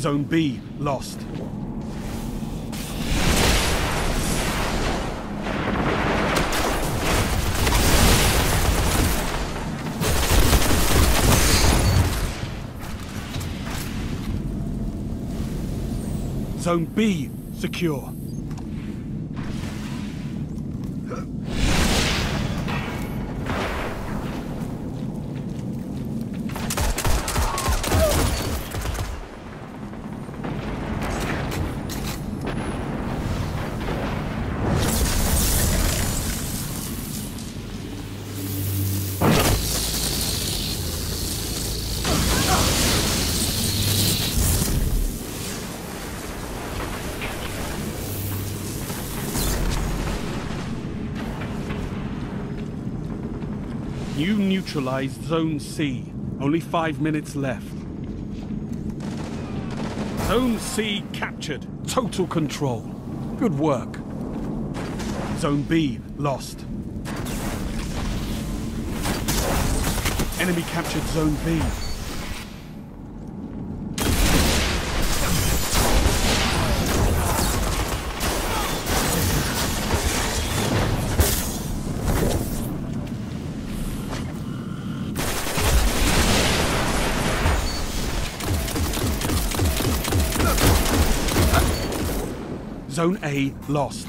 Zone B lost. Zone B secure. You neutralized Zone C. Only 5 minutes left. Zone C captured. Total control. Good work. Zone B lost. Enemy captured Zone B. Zone A lost.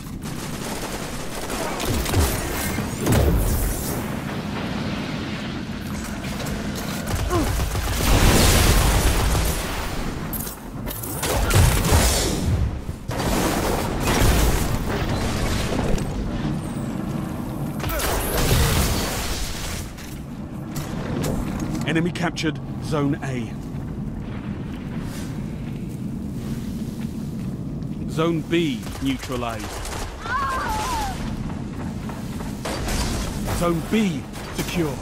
Enemy captured Zone A. Zone B neutralized. Zone B secure.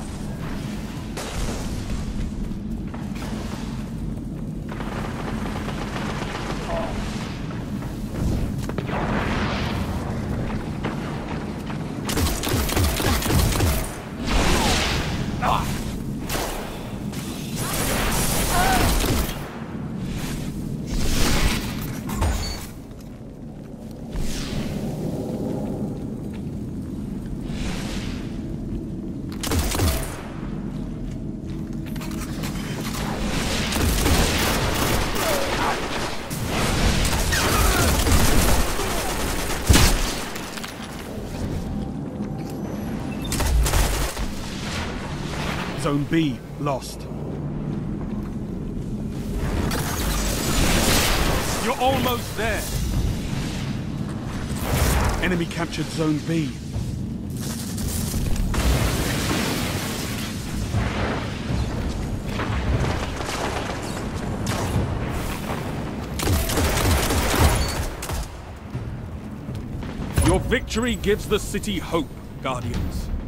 Zone B lost. You're almost there. Enemy captured Zone B. Your victory gives the city hope, Guardians.